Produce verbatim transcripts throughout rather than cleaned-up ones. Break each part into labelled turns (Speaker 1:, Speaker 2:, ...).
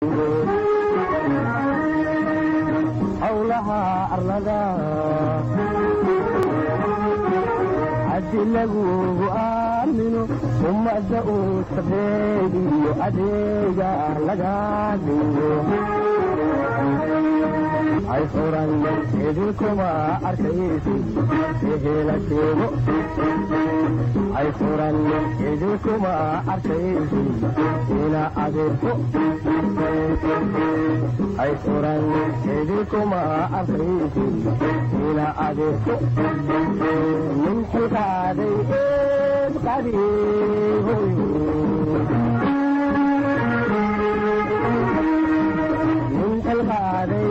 Speaker 1: hawlaha arlada adilagu aamino umada uu sabeeyo adeega laga dhigo ay furan idinkuma arkaysi ehela sheego ay furan idinkuma arkaysi ila adeerko ay furan idinkuma arkaysi ila adeerko min xilqaaday eed qadiibo min xilqaaday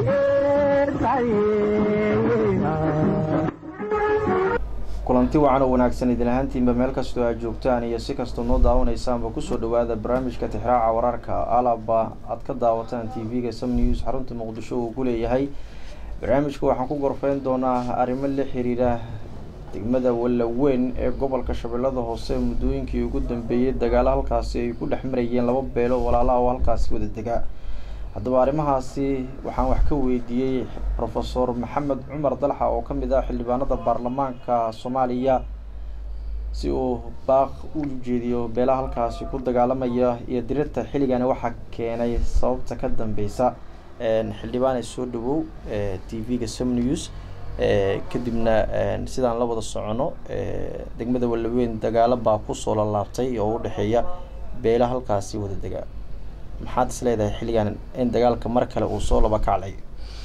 Speaker 2: kulanti wacan oo wanaagsan idin ahaantiinba meel kastoo aad joogtaan iyo si kastoo noo daawanaysaanba kusoo dhawaada barnaamijka tixraaca wararka alaba aad ka daawataan t v-ga Sam News xarunta Muqdisho uu ku leeyahay. barnaamijka waxaan ku gorfeyn doonaa arrimo la xiriira degmada Walaweyn ee gobolka Shabeellada Hoose muddooyinkii ugu dambeeyay dagaal halkaasi ay ku dhexmarayeen laba beelo walaalaha oo halkaasi wada degaa. haddaba arrimahaasi waxaan wax ka weydiiyey Professor Maxamed Cumar Dalxa oo ka mid ah xildhibaanada baarlamaanka Soomaaliya si uu baaq u jeediyo beelaha halkaasi ku dagaalamaya iyo dirirta xilligan waxa keenay sababta ka dambeysa een xildhibaan ay soo dhawow ee T V-ga Sam News ee kadibna sidaan la wada socono ee degmada Walaweyn dagaal baa ku soo laabtay oo u dhaxeeya beelaha halkaasi wada degaa. maxaad isleedahay xilligan in dagaalka mar kale uu soo laba kaclay?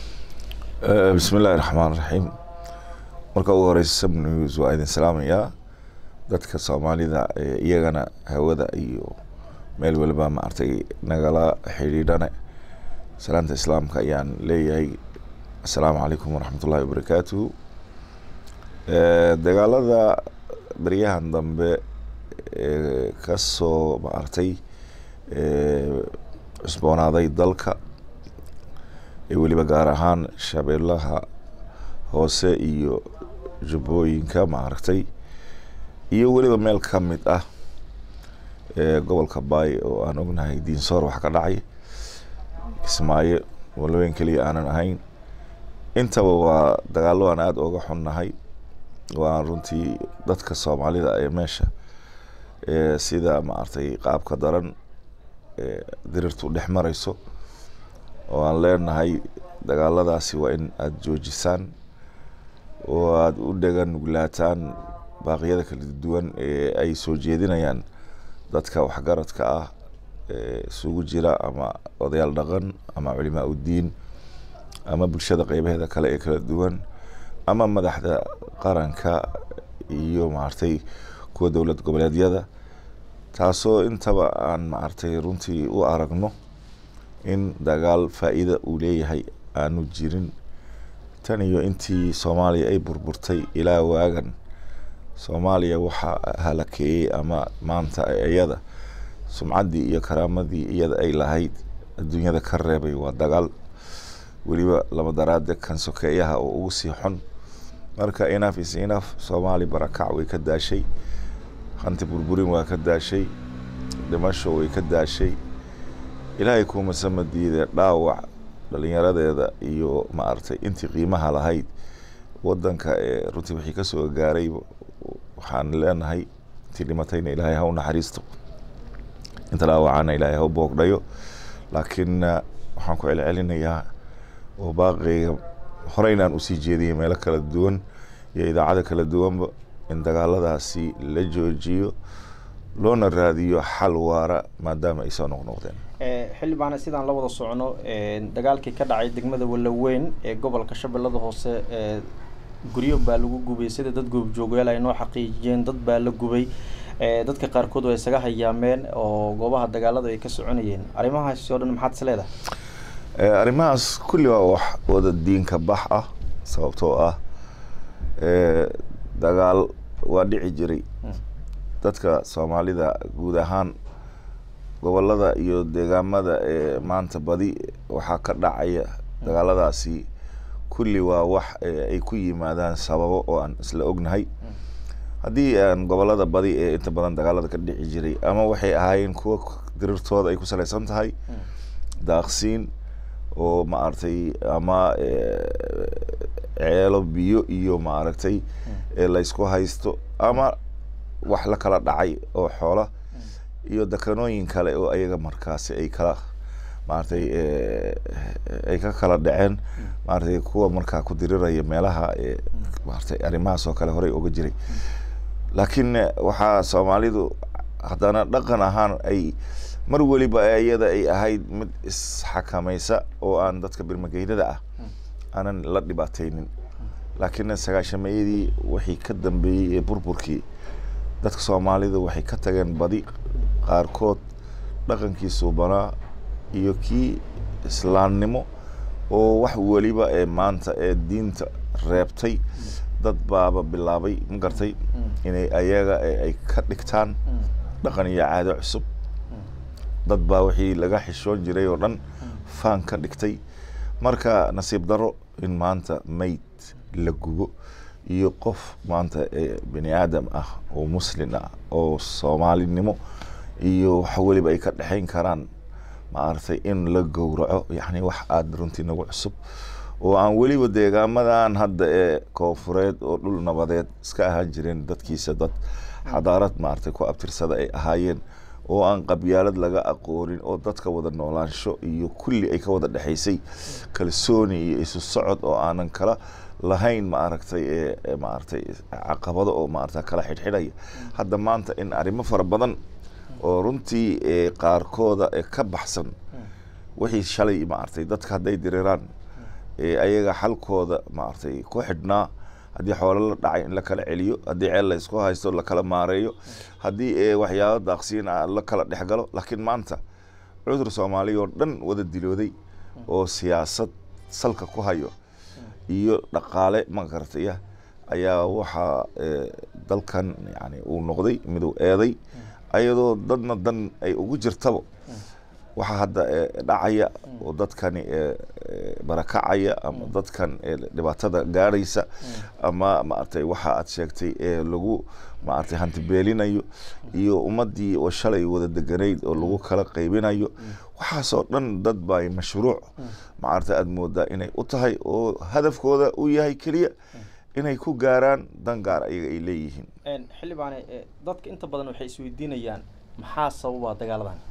Speaker 3: ee bismillaahir rahmaanir rahiim. marka ugu horeysa Sam News waa idin salaamaya dadka Soomaalida iyagana hawada iyo meel walba ma artay nagala xiriirana salaanta islaamka ayaan leeyahay assalaamu calaykum waraxmatullaahi wabarakaatuh. ee dagaalada bariyahan dambe ee ka soo ma artay ee cusboonaaday dalka ee waliba gaar ahaan Shabeellaha Hoose iyo Jubbooyinka ma aragtay iyo waliba meel ka mid ah ee gobolka Baay oo aan ognahay Diinsoor wax ka dhacay Kismaayo Walaweyn kaliya aanan ahayn. intaba waa dagaalo aan aad uga xunnahay waa runtii dadka Soomaalida ee meesha ee sida ma aragtay qaabka daran dirirtu dhex marayso oo aan leenahay dagaaladaasi waa in aad joojisaan oo aad u dhagan nuglaataan baaqyada kala duwan ee ay soo jeedinayaan dadka waxgaradka ah ee isugu jira ama odayaal dhaqan ama culimaa u diin ama bulshada qaybaheeda kale ee kala duwan ama madaxda qaranka iyo maartay kuwa dowlad goboleedyada taasoo intaba aan maartay runtii u aragno in dagaal faa'iido uu leeyahay aanu jirin tan iyo intii Soomaaliya ay burburtay ilaa waagan Soomaaliya waxa halakeeyay ama maanta iyada sumcaddii iyo karaamadii iyada ay lahayd adduunyada ka reebay waa dagaal waliba laba daraade kan sokeeyaha oo ugu sii xun. marka enough is enough. Soomaali barakac way ka daashay, hanti burburin waa ka daashay, dhimasho way ka daashay. ilaahay kuma samadiida dhaawac dhalinyaradeeda iyo ma artay intii qiimaha lahayd wadanka ee runtii wixii ka soo gaaray waxaan leenahay intii dhimatayna ilaahay ha u naxariisto inta dhaawacana ilaahay ha u boogdhayo. laakiin waxaan ku celcelinayaa oo baaqayga horeynaan u sii jeediyay meelo kala duwan iyo idaacada kala duwanba in dagaaladaasi la joojiyo loona raadiyo xal waara maadaama ay soo noqnoqdeen.
Speaker 2: ee xildhibaana sidaan la wada socono ee dagaalkii ka dhacay degmada Walaweyn ee gobolka Shabeellada Hoose ee guryo baa lagu gubay sida dad goob joogayaal ay noo xaqiijiyeen dad baa la gubay ee dadka qaarkood way isaga hayaameen oo goobaha dagaalada ay ka soconayeen. arrimahaas oo dhan maxaad isleedahay?
Speaker 3: ee arrimahaas kulli waa wax wada diinka bax ah sababtoo ah ee dagaal waa dhici jiray dadka Soomaalida guud ahaan gobolada iyo deegaamada ee maanta badi waxa ka dhacaya dagaaladaasi kulli waa wax ay ku yimaadaan sababo oo aan isla ognahay. haddii aan gobolada badi ee inta badan dagaalada ka dhici jiray ama waxay ahaayeen kuwa dirirtooda ay ku salaysan tahay daaqsiin oo maaragtay ama ceelo biyo iyo maaragtay la isku haysto ama wax la kala dhacay oo xoola iyo dekanooyin kale oo ayaga markaasi ay kala maaragtay ay ka kala dhaceen maaragtay kuwa markaa ku diriraya meelaha maaragtay arrimahaas oo kale horey uga jiray laakiin waxaa Soomaalidu haddana dhaqan ahaan ay mar waliba ayada ay ahayd mid isxakamaysa oo aan dadka birmageydada ah aanan la dhibaataynin laakiin sagaashameeyadii wixii ka dambeeyay ee burburkii dadka Soomaalidu waxay ka tageen badi qaarkood dhaqankii suubanaa iyo kii islaamnimo oo wax waliba ee maanta ee diinta reebtay dad baaba bilaabay ma gartay inay ayaga ay ka dhigtaan dhaqan iyo caado cusub dad baa wixii laga xishoon jiray oo dhan faan ka dhigtay marka nasiib daro in maanta mayd la gubo iyo qof maanta bini aadam ah oo muslim ah oo Soomaalinimo iyo wax waliba ay ka dhaxayn karaan maartay in la gowraco yani wax aad runtii nagu cusub oo aan waliba deegaamadan hadda ee koonfureed oo dhul nabadeed iska ahaan jireen dadkiisa dad xadaarad maartay ku abtirsada ay ahaayeen oo aan qabyaalad laga aqoonin oo dadka wada noolaansho iyo kulli ay ka wada dhaxaysay kalsooni iyo isu socod oo aanan kala lahayn maaragtay ee maaragtay caqabado oo maaragtay kala xidhxidhaya hadda maanta in arrimo fara badan oo runtii ee qaarkooda ee ka baxsan wixii shalay maaragtay dadka hadday diriraan ee ayaga xalkooda maaragtay ku xidhnaa haddii xoolo la dhacay in la kala celiyo haddii ceel la isku haysto la kala maareeyo haddii ee waxyaabo daaqsiin ah la kala dhexgalo laakiin maanta cudur Soomaaliya oo dhan wada dilooday oo siyaasad salka ku hayo iyo dhaqaale ma gartay ayaa waxa dalkan yani uu noqday mid uu eeday ayadoo dadna dan ay ugu jirtaba waxa hadda dhacaya oo dadkani barakacaya ama dadkan dhibaatada gaaraysa ama maartay waxa aad sheegtay ee lagu maartay hanti beelinayo iyo ummadii oo shalay wada deganayd oo lagu kala qaybinayo waxa soo dhan dad bay mashruuc maartay aad moodaa inay u tahay oo hadafkooda uu yahay kaliya inay ku gaaraan dan gaar ayaga ay leeyihiin
Speaker 2: een xilibaan dadka inta badan waxay isweydiinayaan maxaa sababa dagaaladan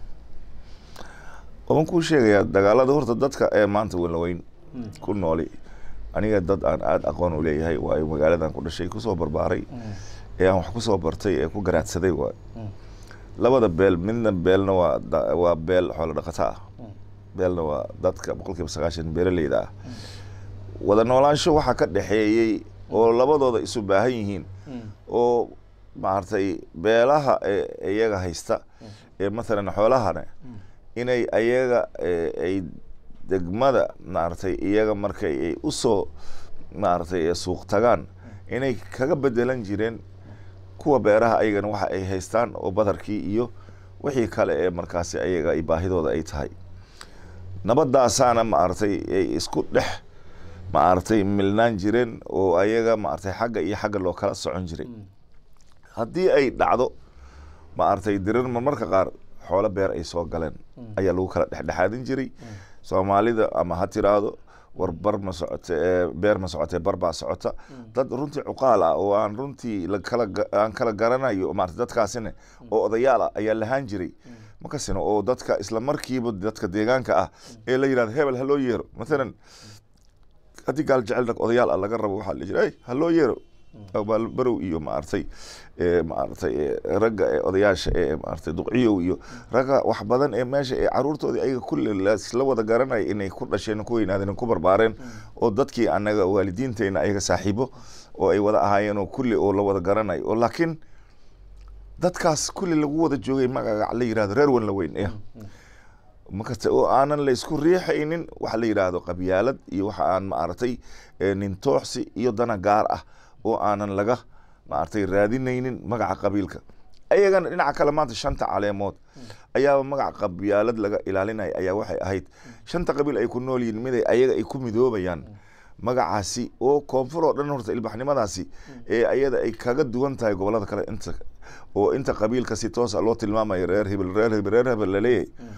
Speaker 3: waan ku sheegayaa dagaalada horta dadka ee maanta wala weyn ku nooli aniga dad aan aad aqoon u leeyahay waa magaaladan ku dhashay ku soo barbaaray ee aan wax ku soo bartay ee ku garaadsaday waa labada beel midna beelna waa waa beel xoolo dhaqata ah beelna waa dadka boqolkiiba sagaashan beeraleyda ah wada noolaansho waxa ka dhaxeeyay oo labadooda isu baahan yihiin oo maartay beelaha ee iyaga haysta ee مثلا xoolahana inay ayaga ay degmada maartay iyaga markay ay u soo maartay suuq tagaan inay kaga bedelan jireen kuwa beeraha ayagana waxa ay haystaan oo badarkii iyo wixii kale ee markaas ayaga ay baahidooda ay tahay nabadaasana maartay ay isku dhex maartay milnaan jireen oo ayaga maartay xagga iyo xagga loo kala socon jiray haddii ay dhacdo maartay dirir marmarka qaar xoolo beer ay soo galeen ayaa lagu kala dhexdhexaadin jiray Soomaalida ama ha tiraado war bar ma socoto beer ma socoto bar baa socota dad runtii cuqaal ah oo aan runtii la kala aan kala garanayo maartay dadkaasina oo odayaal ah ayaa lahaan jiray makasino oo dadka isla markiiba dadka deegaanka ah ee la yiraahdo hebel ha loo yeero مثلا hadii gaal jecel odayaal ah laga rabo waxa la jiray ha loo yeero bal barow iyo maartay ee maartay raga odayaasha ee maartay duqiyo iyo raga wax badan ee meesha ee caruurtoodii ayaga kulli la wada garanay inay ku dhasheen ku weynaadeen ku barbaareen oo dadkii anaga waalidiinteena ayaga saaxiibo oo ay wada ahaayeen oo kulli oo la wada garanay oo laakiin dadkaas kulli lagu wada joogay magaca la yiraahdo reer wan la weyn ee makasta oo aanan la isku riixaynin waxa la yiraahdo qabyaalad iyo waxa aan maartay nin tooxsi iyo dana gaar ah oo aanan laga maartay raadinaynin magaca qabiilka ayagana dhinaca kale maanta shanta caleemood ayaa magaca qabyaalad laga ilaalinay ayaa waxay ahayd shanta qabiil ay ku nool yihiin mid ay ayaga ay ku midoobayaan magacaasi oo koonfur oo dhan horta ilbaxnimadaasi ee ayada ay kaga duwan tahay gobolada kale inta oo inta qabiilka si toos ah loo tilmaamayo reer hebel reer hebel reer hebel la leeyahay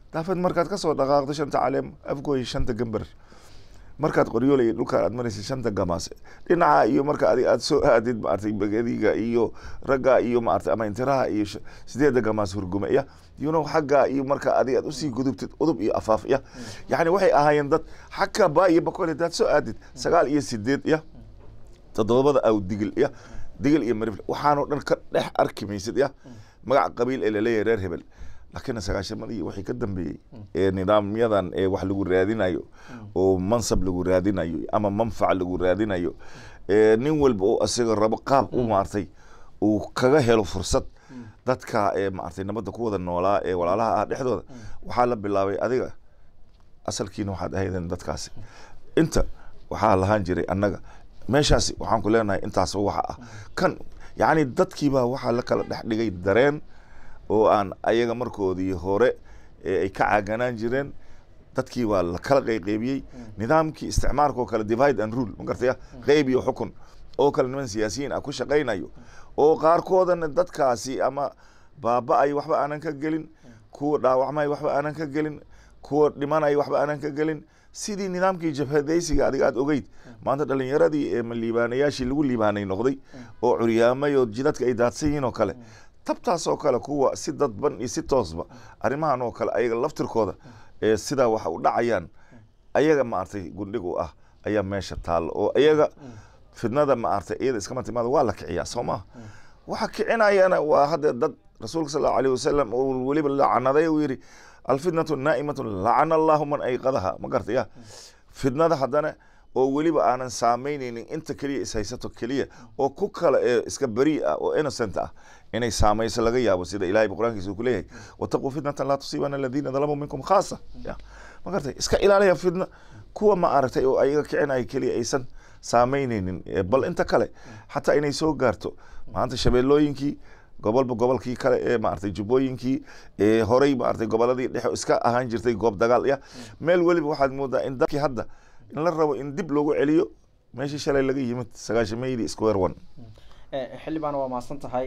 Speaker 3: daafad markaad kasoo dhaqaaqdo shanta caleem afgooy shanta gambar markaad qoryoolay dhulkaan aad maraysa shanta gamaas dhinaca iyo marka adi aad soo aadid maartay bagadiga iyo ragga iyo maartay ama intiraha iyo sideeda gamaas hurgume ya you know xagga iyo marka adi aad usii gudubtid udub iyo afaaf ya yani waxay ahaayeen dad xagga baa iyo bakool daad soo aadid sagaal iyo sideed ya todobada aw digil ya digil iyo marif waxaanoo dhan ka dhex arki maysid ya magac qabiil ee laleeyahay reer hebel laakiin sagaashamadii wixii ka dambeeyey ee nidaamyadan ee wax lagu raadinayo oo mansab lagu raadinayo ama manfac lagu raadinayo ee nin walba oo asaga rabo qaab u maartay uu kaga helo fursad dadka ee maartay nabadda ku wada noolaa ee walaalaha ah dhexdooda waxaa la bilaabay adiga asalkiina waxaad ahaydeen dadkaasi inta waxaa lahaan jiray annaga meeshaasi waxaan ku leenahay intaas waxa ah kan yacni dadkiibaa waxaa la kala dhex dhigay dareen oo aan ayaga markoodii hore ay ka caaganaan jireen dadkii waa la kala qayqaybiyey nidaamkii isticmaalka oo kale divide and rule ma gartaya qayb iyo xukun oo kale niman siyaasiyiin ah ku shaqaynayo oo qaarkoodana dadkaasi ama baaba-ay waxba aanan ka gelin kuwa dhaawacmay waxba aanan ka gelin kuwa dhimanay waxba aanan ka gelin sidii nidaamkii jabhadaysiga adiga aad ogeyd maanta dhalinyaradii ee liibaanayaashii lagu liibaanay noqday oo curyaamay oo jidadka ay daadsan yihiin oo kale tabtaas oo kale kuwa si dadban iyo si toosba arrimahan oo kale ayaga laftirkooda ee sidaa waxa u dhacayaan ayaga maartay gundhig u ah ayaa meesha taalo oo ayaga fidnada maartay iyada iskama timaada waa la kiciyaa soo maha waxa kicinayana waa hadda dad rasuulka sal allahu alayhi wasalam oo weliba lacanaday uu yidhi alfitnatu naa'imatun lacana allahu man ayqadaha ma gartaya fidnada haddana oo weliba aanan saameynaynin inta keliya ishaysato keliya oo ku kale ee iska beri ah oo innocent ah inay saamayso laga yaabo sida ilaahay quraankiisa ku leeyahay wataquu fitnatan laa tusiibana aladiina dalamuu minkum khaasa ya ma gartay iska ilaaliya fitna kuwa ma aragtay oo ayaga kicinaya keliya aysan saameynaynin bal inta kale xataa inay soo gaarto maanta shabeellooyinkii gobolba gobolkii kale ee maartay jubbooyinkii ee horay maartay goboladii dhexe iska ahaan jirtay goob dagaal ya meel weliba waxaad moodaa in dadkii hadda in la rabo in dib loogu celiyo meeshii shalay laga yimid sagaashameydii square one
Speaker 2: xildhibaan waa mahadsan tahay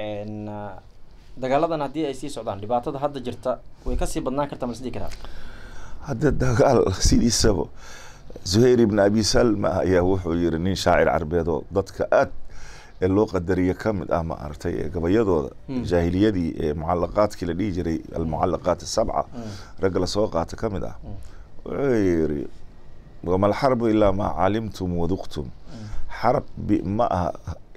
Speaker 2: dagaaladan haddii ay sii socdaan dhibaatada hadda jirta way kasii badnaan kartaa ma isdhihi karaa
Speaker 3: hadda dagaal sidiisaba zuhayr ibn abi salma ayaa wuxuu yiri nin shaacir carbeed oo dadka aad ee loo qadariye ka mid ah ma aragtay ee gabayadooda jaahiliyadii ee mucallaqaadkii la dhihi jiray almucallaqaat asabca ragga lasoo qaata ka mid ah wuxuu yiri wama alxarbu ilaa maa calimtum waduqtum xarab ma aha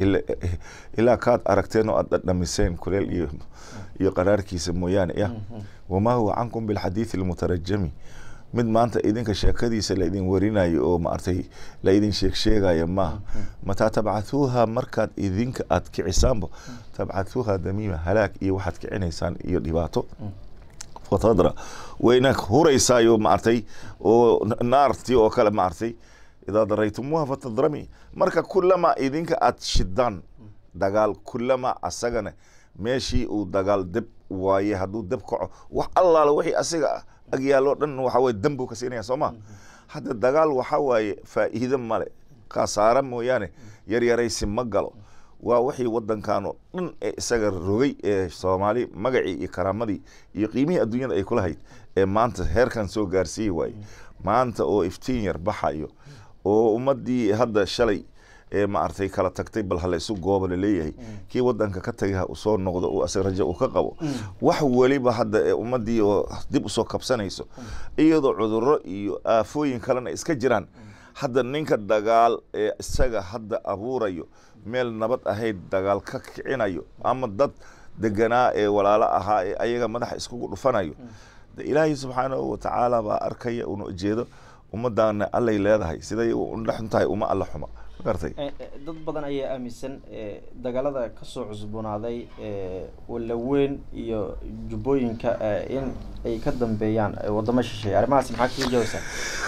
Speaker 3: ilaa kaad aragteen oo aad dhadhamiseen kuleel iyo iyo qaraarkiisa mooyaane ya wamaa huwa cankum bilxadiidi almutarajami mid maanta idinka sheekadiisa la idin warinayo oo maartay la idin sheeg sheegaya maaha mataa tabcathuuha markaad idinka aad kicisaanba tabcathuuha damiima halaag iyo waxaad kicinaysaan iyo dhibaato fatadra wayna huraysaayo maartay oo naartii oo kale maartay idaa daraytumuuha fatadrami marka kulama idinka aad shidaan dagaal kulama asagana meeshii uu dagaal deb waaye hadduu deb kaco wax allaala wixii asiga agyaaloo dhan waxa waye dambuu ka siinaya soo ma hadda dagaal waxa waaye faa'iido male khasaare mooyaane yaryaraysi ma galo waa wixii waddankaanoo dhan ee isaga rogay ee soomaali magacii iyo karaamadii iyo qiimihii adduunyada ay kulahayd ee maanta heerkan soo gaarsiiyi waaye maanta oo iftiin yar baxayo oo ummaddii hadda shalay ee maartay kala tagtay bal halaysu gooba laleeyahay kii waddanka ka tagay ha usoo noqdo oo asaga rajo uu ka qabo wax weliba hadda ee ummaddii oo dib usoo kabsanayso iyadoo cudurro iyo aafooyin kalena iska jiraan hadda ninka dagaal ee isaga hadda abuurayo meel nabad ahayd dagaal ka kicinayo ama dad deganaa ee walaalo ahaa ee ayaga madaxa iskugu dhufanayo ilaahay subxaanahu watacaala baa arkaya una ujeedo ummadaana allay leedahay siday u dhexan tahay uma alla xuma gartay
Speaker 2: dad badan ayaa aaminsan dagaalada kasoo cusboonaaday walaweyn iyo jubbooyinka in ay ka dambeeyaan wadamo shisheeye arrimahaas maxaa kaga jawaabtaa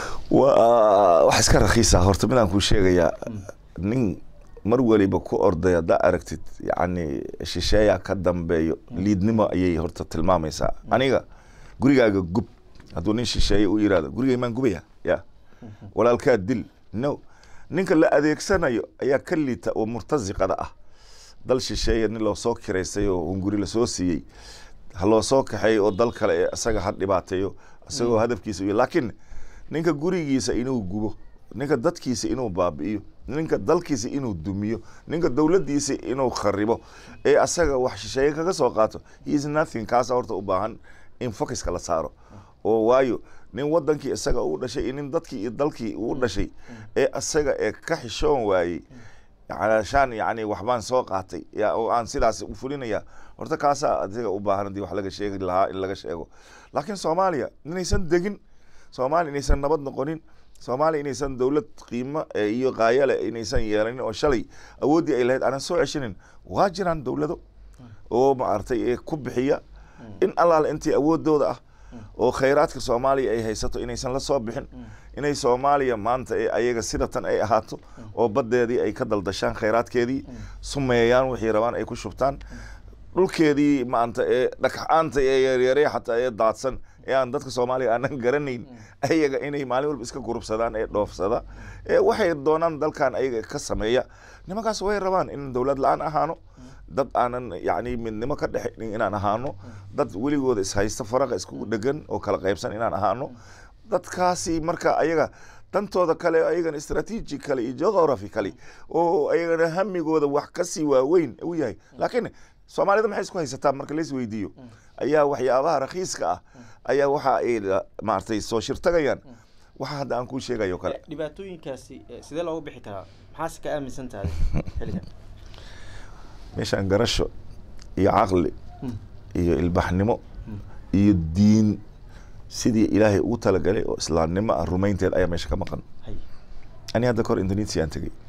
Speaker 3: waa wax iska rakiisa horta midaan kuu sheegayaa nin mar waliba ku orday haddaa aragtid yacni shisheeya ka dambeeyo liidnimo ayay horta tilmaamaysaa aniga gurigaaga gub hadduu nin shisheeye u yiraahdo gurigay maan gubaya ya walaalkaa dil no ninka la adeegsanayo ayaa ka liita oo murtasiqada ah dal shisheeye nin loo soo kiraysay oo hunguri lasoo siiyey haloo soo kaxeeyo oo dal kale ee isaga had dhibaateeyo isagoo hadafkiisa iyo laakiin ninka gurigiisa inuu gubo ninka dadkiisa inuu baabi'iyo ninka dalkiisa inuu dumiyo ninka dawladdiisa inuu kharibo ee asaga wax shisheeye kaga soo qaato he is nothing kaasa horta u baahan in focuska la saaro oo waayo nin wadankii isaga uu dhashay nin dadkii iyo dalkii uu dhashay ee asaga ee ka xishoon waayey علشان يعني وحبان سوق عطي يا أو عن سلاس وفلين يا ورتا كاسا أديك وباهر دي وحلاق شيء لها إلا شيء لكن سوماليا نيسان دقن سومالي نيسان نبض نقولين سومالي نيسان دولة قيمة إيو غاية نيسان يارين أو شلي أودي إلهاد أنا سو عشرين واجران دولة دو أو ما أرتي كبحية إن الله أنت أود دو ده oo khayraadka Soomaaliya ay haysato inaysan la soo bixin inay Soomaaliya maanta ay ayaga sidatan ay ahaato oo badeedii ay ka daldashaan khayraadkeedii sumeeyaan wixii rabaan ay ku shubtaan dhulkeedii maanta ee dhaqaanta ee yaryar xataa ee daadsan ee aan dadka Soomaaliya aanan garanayn ayaga inay maalin walba iska gurubsadaan ee dhoofsada ee waxay doonaan dalkan ayaga ka sameeya nimankaas way rabaan in dawlad la'aan ahaano dad aanan yani midnimo ka dhaxayn inaan ahaano dad weligooda is haysta faraqa isku dhagan oo kala qaybsan inaan ahaano dadkaasi marka ayaga dantooda kale ayagan strategically iyo geographically oo ayaga hamigooda wax ka sii waaweyn u yahay laakiin Soomaalida maxay isku haysataa marka la is weydiiyo ayaa waxyaabaha raqiiska ah ayaa waxa ay maartay soo shirtagayaan waxa hadda aan ku sheegayo kale
Speaker 2: dhibaatooyinkaasi sidee loogu bixi karaa maxaa ka aaminsan tahay xiligan
Speaker 3: meeshaan garasho iyo caqli iyo ilbaxnimo iyo diin sidii ilaahay ugu talagalay oo islaamnimo ah rumaynteed ayaa meesha ka maqan ani hadda kor Indonesia aan tagay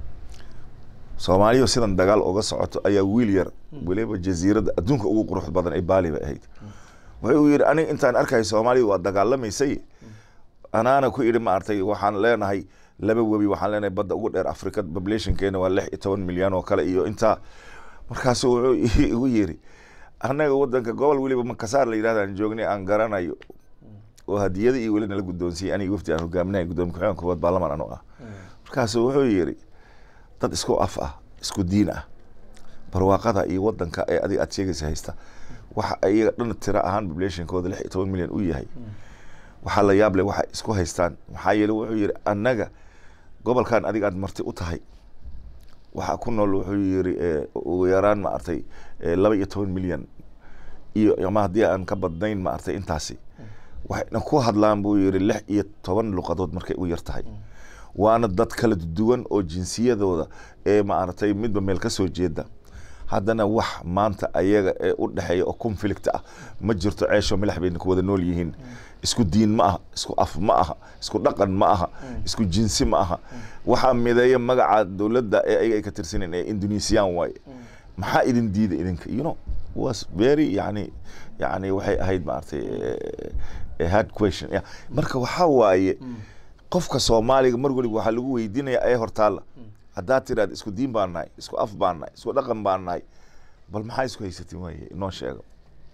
Speaker 3: Soomaaliya sidan dagaal uga socoto ayaa wiil yar waliba jasiirada adduunka ugu qurux badan ay Bali bay ahayd wuxuu yiri ani intaan arkay Soomaaliya waa dagaalameysay anaana ku iri ma artay waxaan leenahay laba wabi waxaan leenahay badda ugu dheer Afrika population-keena waa lix iyo toban milyan oo kale iyo inta markaas uu igu yiri anaga wadanka gobol waliba Makassar la yiraahdo joognay aan garanayo oo hadiyada iyo wali la gudoonsiyay aniga wafti aan hogaaminay gudoomka xayan kuwad baarlamaan ano ah markaas wuxuu yiri dad isku af ah isku diin ah barwaaqada iyo wadanka ay adiga aad sheegaysa haysta waxa ay dhan tira ahaan population-kooda lix iyo toban milyan u yahay waxa la yaab leh waxa isku haystaan waxa yeelay wuxuu yiri anaga gobolkan adiga aad marti u tahay waxa ku nool wuxuu yiri oo yaraan ma artay laba iyo toban milyan iyo ama hadii aan ka badnayn ma artay intaasi waxayna ku hadlaan buu yiri lix iyo toban luqadood markay u yar tahay waana dad kala duwan oo jinsiyadooda ee ma artay midba meel ka soo jeeda haddana wax maanta ayaga ee u dhaxeeyo oo conflict ah ma jirto ceesho milax bay ku wada nool yihiin isku diin ma aha isku af ma aha isku dhaqan ma aha isku jinsi ma aha waxa mideeya magaca dawladda ee ay ka tirsaneen ee Indonesian way maxaa idin diiday idinka you know was very yani yani waxay ahayd maartay a hard question yeah marka waxa waaye qofka Soomaaliga mar waliba waxa lagu weydiinayaa ay hortaala hadaa tiraad isku diin baan nahay isku af baan nahay isku dhaqan baan nahay bal maxay isku haysatiin waaye inoo sheego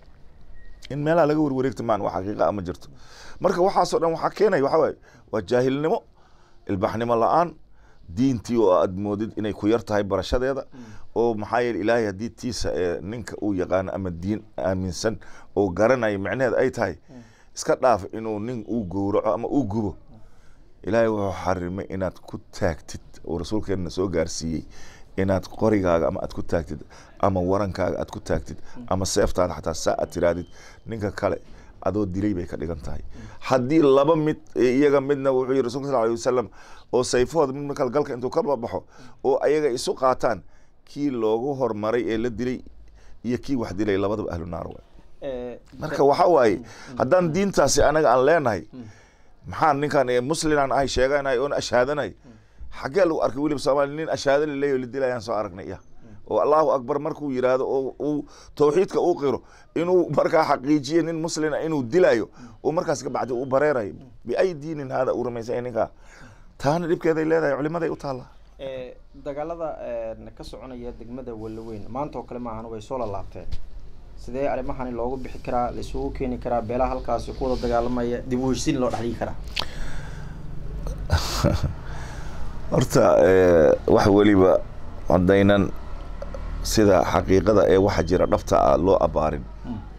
Speaker 3: in meela laga warwareegto maan waxa xaqiiqa ama jirto marka waxa soo dhan waxa keenay waxa way waa jaahilnimo ilbaxnimo la'aan diintii oo aad moodid inay ku yar tahay barashadeeda oo maxaa yeelay ilaahay hadii tiisa ee ninka uu yaqaan ama diin aaminsan oo garanay macnaheed ay tahay iska dhaaf inuu nin uu gowraco ama uu gubo ilaahay wuxuu xarimay inaad ku taagtid oo rasuulkeena soo gaarsiiyay inaad qorigaaga ama aad ku taagtid ama warankaaga aad ku taagtid ama seeftaada xataa saacad tiraadid ninka kale adoo dilay bay ka dhigan tahay hadii laba mid iyaga midna wuxuu yiri rasuulka sallallahu alayhi wasallam oo sayfooda mid kala galka intuu ka baxo oo ayaga isu qaataan kii loogu hormaray ee la dilay iyo kii wax dilay labadaba ahlu naar way ee marka waxa waaye haddaan diintaasi anaga aan leenahay maxaa ninkan ee musliman ay sheeganay oo ashhaadanay xagee lagu arkay waliba Soomaali nin ashhaadan leeyahay la dilayaan soo aragnay oo Allahu akbar markuu yiraahdo oo tawxiidka uu qiro inuu markaa xaqiijiyo nin muslim ah inuu dilayo oo markaas ka bacdi uu bareeray bi ay diinin hada uu rumaysan ninka taana dibkeeday leedahay culimaday u taala
Speaker 2: ee dagaalada ee ka soconaya degmada Walaweyn maanta oo kale ma ahan way soo laabteen sidee arimahan loogu bixi karaa la isugu keeni karaa beelaha halkaas ku wada dagaalamaya dib u heshiin loo dhaxli karaa
Speaker 3: horta wax waliba wadaynan sida xaqiiqada ee waxa jira dhabta loo abaarin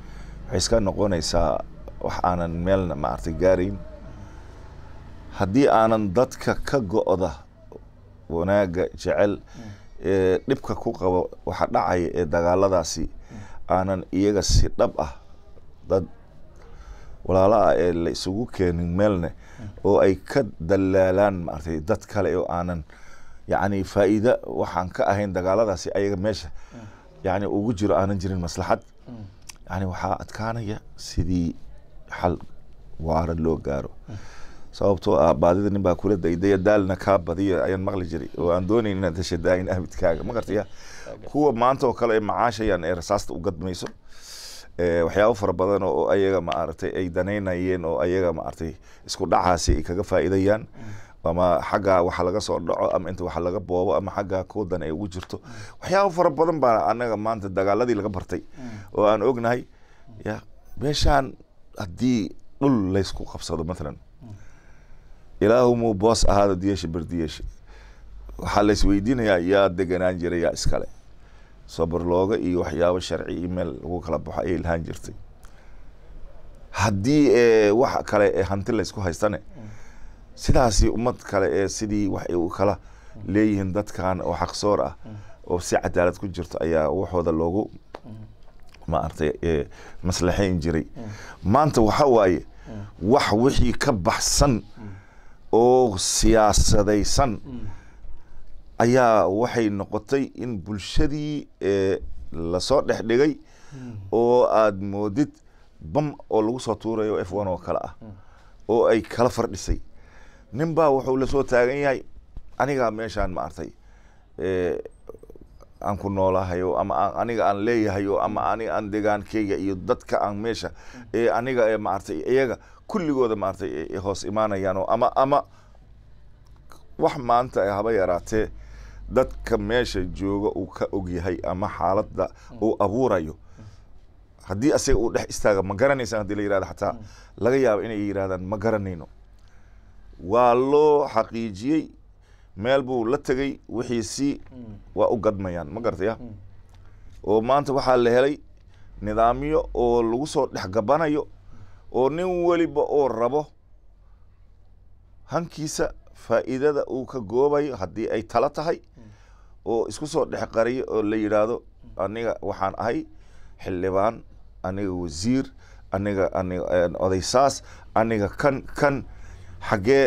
Speaker 3: waxay iska noqonaysaa wax aanan meelna maartay gaarayn haddii aanan dadka ka go'da wanaaga jecel ee dhibka ku qabo waxa dhacaya ee dagaaladaasi aanan iyaga si dhab ah dad walaalaha ee la isugu keenin meelne oo ay ka dalaalaan maartay dad kale oo aanan yani faa'iido waxaan ka ahayn dagaaladaasi ayaga meesha yani ugu jiro aanan jirin maslaxad yani waxaa adkaanaya sidii xal waara loo gaaro sababtoo ah baadida nin baa kula daydaya daalna kaa badiya ayaan maqli jiray oo aan doonayn inaad heshadaayin ahmidkaaga ma gartaya kuwa maanta oo kale ay macaashayaan ee rasaasta u gadmayso waxyaabo fara badan oo ayaga maaragtay ay danaynayeen oo ayaga maaragtay isku dhacaasi ay kaga faa'iidayaan ama xagga waxa laga soo dhaco ama inta waxa laga boobo ama xagga koodan ay ugu jirto waxyaabo fara badan baa anaga maanta dagaaladii laga bartay oo aan ognahay ya meeshaan haddii dhul laysku qabsado maalan ilaahu muu boos ahaada diyeesha bardiyeesha waxaa la isweydiinayaa yaa deganaan jiray yaa iskale sabar looga iyo waxyaabo sharci iyo meel lagu kala baxo ayay lahaan jirtay haddii wax kale ee hanti la isku haystane sidaasi ummad kale ee sidii wax ay u kala leeyihiin dadkan oo xaqsoor ah oo si cadaalad ku jirto ayaa waxooda loogu maartay maslaxayn jiray maanta waxa waaye wax wixii ka baxsan oo siyaasadaysan ayaa waxay noqotay in bulshadii lasoo dhex dhigay oo aad moodid bam oo lagu soo tuurayo f one oo kale ah oo ay kala fardhisay nin baa wuxuu la soo taagan yahay aniga meeshaan maartay aan ku noolahayo ama aniga aan leeyahayo ama aniga aan degaankeyga iyo dadka aan meesha ee aniga ee maartay iyaga kulligooda maartay hoos imaanayaan ama ama wax maanta ay haba yaraatee dadka meesha jooga uu ka og yahay ama xaaladda uu abuurayo haddii asaga uu dhex istaaga ma garanaysan haddii la yirahdo xataa laga yaabo inay yiraahdaan ma garanayno waa loo xaqiijiyey meel buu la tegay wixiisii waa u gadmayaan ma gartaya oo maanta waxaa la helay nidaamyo oo lagu soo dhex gabanayo oo nin weliba oo rabo hankiisa faa'iidada uu ka goobayo haddii ay tala tahay oo isku soo dhex qariyo oo la yidhaahdo aniga waxaan ahay xildhibaan aniga wasiir aniga aniga odaysaas aniga kan kan xaggee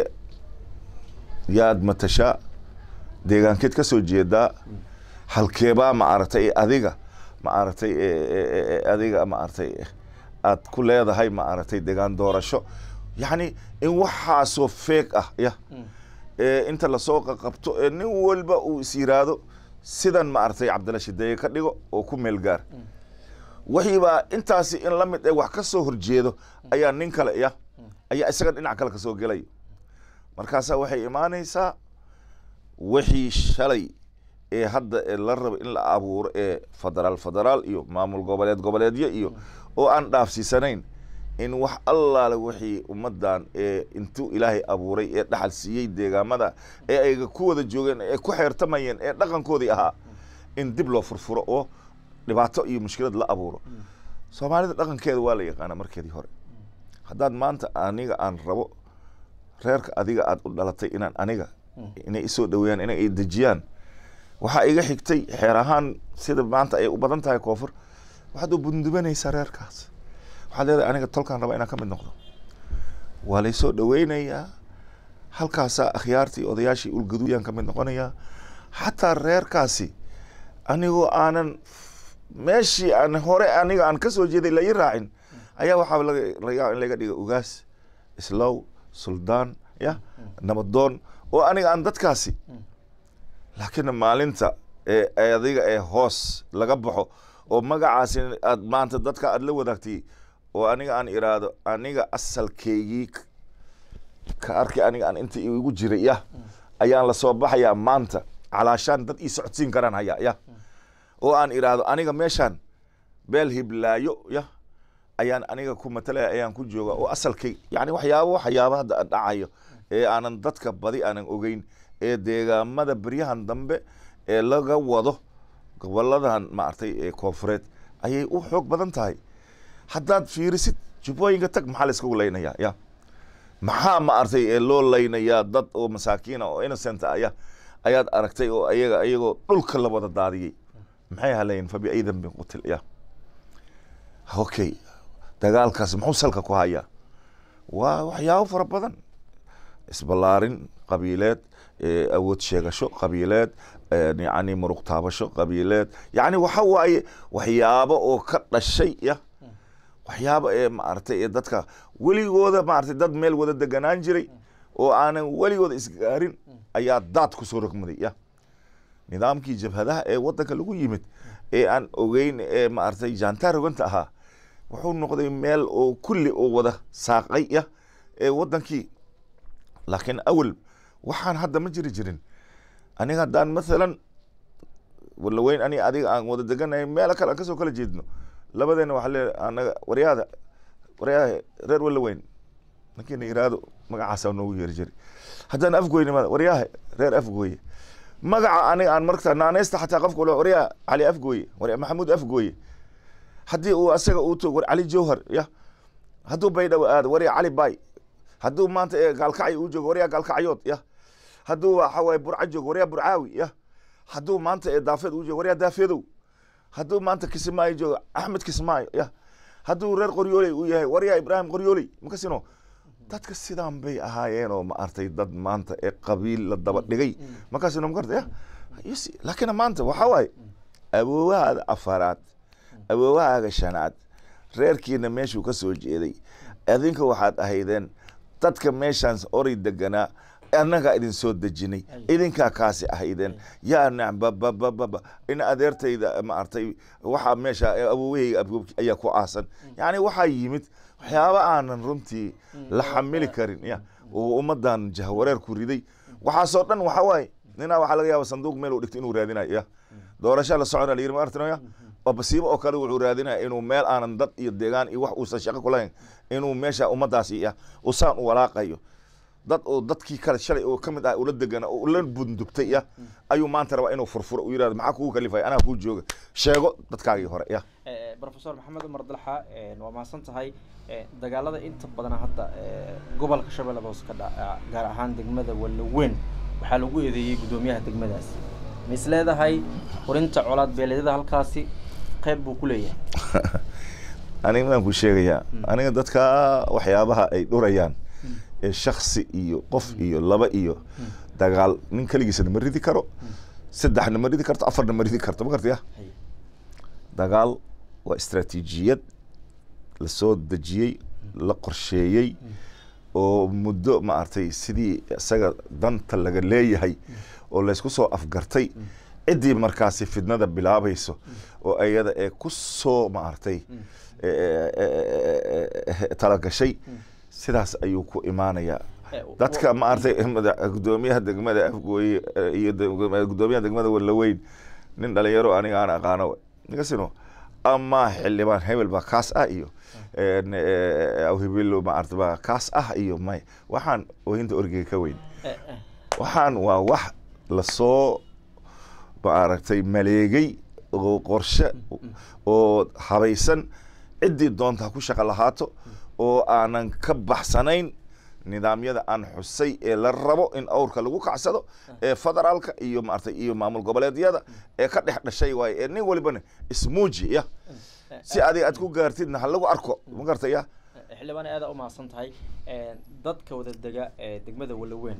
Speaker 3: yaad matashaa deegaankeed ka soo jeedaa halkeebaa ma aragtay adiga ma aragtay adiga ma aragtay aad ku leedahay ma aragtay deegaan doorasho yacni in waxaasoo feeg ah ya inta lasoo qabto ee nin walba uu is yiraahdo sidan ma aragtay cabdilla shideeye ka dhigo oo ku meel gaar waxiibaa intaasi in la mid ee wax ka soo horjeedo ayaa nin kale ya ayaa isaga dhinac kale ka soo gelayo markaasaa waxay imaanaysaa wixii shalay ee hadda ee la rabo in la abuuro ee federaal federaal iyo maamul goboleed goboleedyo iyo oo aan dhaafsiisanayn in wax allaale wixii ummaddan ee intuu ilaahay abuuray ee dhaxal siiyey deegaamada ee ay ku wada joogeen ee ku xeertamayeen ee dhaqankoodii ahaa in dib loo furfuro oo dhibaato iyo mushkilad la abuuro soomaalida dhaqankeeda waa la yaqaana markeedii hore haddaad maanta aniga aan rabo reerka adiga aad u dhalatay inaan aniga inay isoo dhaweeyaan inay dejiyaan waxaa iga xigtay xeer ahaan sida maanta ay u badan tahay koonfur waxaad u bundubanaysaa reerkaas waxaad leedahay aniga tolkaan raba inaan ka mid noqdo waa laysoo dhaweynayaa halkaasaa akhyaartii odayaashii ulgaduuyaan ka mid noqonayaa xataa reerkaasi anigoo aanan meeshii aan hore aniga aan ka soo jeeday la ii raacin ayaa waxaa laga yaaba in laga dhiga ugaas islow suldaan ya nabadoon oo aniga aan dadkaasi laakiin maalinta ee adiga ee hoos laga baxo oo magacaasi aad maanta dadka aad la wadaagtay oo aniga aan iraado aniga asalkeygii ka arkay aniga aan inta igu jiray ya ayaan la soo baxayaa maanta calaashaan dad ii socodsiin karaan haya ya oo aan iraado aniga meeshaan beel hiblaayo ya ayaan aniga ku matalaya ayaan ku jooga oo asalkay yani waxyaabo waxyaabo hadda dhacayo ee aanan dadka badi aanan ogeyn ee deegaamada beryahan dambe ee laga wado goboladan maartay ee koonfureed ayay u xoog badan tahay haddaad fiirisid jubbooyinka tag maxaa la iskugu laynayaa ya maxaa ma artay ee loo laynayaa dad oo masaakiina oo innocent ah ya ayaad aragtay oo ayaga ayagoo dhulka la wada daadiyey maxay halayn fa biay dambin qutil ya okay dagaalkaas muxuu salka ku hayaa waa waxyaabo fara badan isballaarin qabiileed awood sheegasho qabiileed yani muruq taabasho qabiileed yani waxa waaye waxyaabo oo ka dhashay ya waxyaabo ee maartay ee dadka weligooda maartay dad meel wada deganaan jiray oo aanan weligooda isgaarin ayaa daad ku soo rogmaday ya nidaamkii jabhadaha ee wadanka lagu yimid ee aan ogeyn ee maartay jaantaar roganta ahaa wuxuu noqday meel oo kulli oo wada saaqay ya ee wadankii laakiin awal waxaan hadda ma jiri jirin aniga haddaan maalan wala weyn ani adiga aan wada deganahay meel kale aan kasoo kala jeedno labadeena waxaa leeyahay anaga waryaada waryaha reer wala weyn ninkiina iraado magacaasa noogu yeeri jiray haddaan afgoyne ma waryaha reer afgooye magaca aniga aan markaa naaneysta xataa qofka wala waryaha cali afgooye warya maxamuud afgooye haddii uu asaga uu toog war cali jawhar ya hadduu baydhawo aado warya cali bay hadduu maanta ee gaalkacay uu joogo waryaa gaalkacyood ya hadduu waxa waaye burca joogo waryaa burcaawi ya hadduu maanta ee daafeed uu joogo waryaa daafeedow hadduu maanta kismaayo joogo axmed kismaayo ya hadduu reer qoryooley uu yahay waryaa ibraahim qoryooley makasino dadka sidaan bay ahaayeen oo ma artay dad maanta ee qabiil la daba dhigay makasino makarta ya laakiin maanta waxaa waaye awoowahaada afaraad awoowahaaga shanaad reerkiina meeshuu ka soo jeeday adinka waxaad ahaydeen dadka meeshaan oray deganaa annagaa idin soo dejinay idinkaa kaasi ahaydeen yaa nacbabababa in adeertayda ma artay waxaa meesha awoowahayga abgoobki ayaa ku aasan yani waxaa yimid waxyaaba aanan runtii la xamili karin ya oo ummadan jahwareer ku riday waxaasoo dhan waxa waaye ninaa waxaa laga yaaba sanduuq meel uu dhigto inuu raadinayo ya doorasha la socona la yiri ma artinoya oo basiibo oo kale wuxuu raadinaya inuu meel aanan dad iyo deegaan iyo wax uusan shaqo ku lahayn inuu meesha ummadaasi ya usaan u walaaqayo dad oo dadkii kale shalay oo kamid ah ula degana oo ula bundugtay ya ayuu maanta rabaa inuu furfuro u yiraahdo maxaa kugu kalifay anaa ku jooga sheego dadkaagii hore ya
Speaker 2: professor maxamed umar dalxa waa mahadsan tahay dagaalada inta badan hadda gobolka shabeellaha hoose ka dhaca gaar ahaan degmada Walaweyn waxaa lagu eedeeyay gudoomiyaha degmadaas ma is leedahay qorinta colaad beeleedada halkaasi qayb buu ku leeyahay
Speaker 3: aniga waan ku sheegayaa aniga dadka waxyaabaha ay dhurayaan ee shakhsi iyo qof iyo laba iyo dagaal nin kaligiisa ma ridi karo saddexna ma ridi karto afarna ma ridi karto ma kartiya dagaal waa istaraatiijiyad la soo dejiyey la qorsheeyey oo muddo ma artay sidii isaga danta laga leeyahay oo la isku soo afgartay ciddii markaasi fidnada bilaabayso oo ayada ee ku soo ma artay talagashay sidaas ayuu ku imaanayaa dadka ma artay gudoomiyaha degmada afgooye iyo gudoomiyaha degmada Walaweyn nin dhalinyaro aniga aan aqaano ninkasino ama xildhibaan hebel baa kaas ah iyo aw hebel ma artay baa kaas ah iyo may waxaan oohinta orgey ka weyn waxaan waa wax la soo ba aragtay maleegay oo qorshe oo habaysan ciddii doonta ku shaqo lahaato oo aanan ka baxsanayn nidaamyada aan xusay ee la rabo in awrka lagu kacsado ee federaalka iyo maartay iyo maamul goboleedyada ee ka dhex dhashay waay ee nin walibana ismuuji ya si adiga aad ku gaartidna ha lagu arko ma gartaya
Speaker 2: xildhibaan aad u mahadsan tahay dadka wada dega ee degmada Walaweyn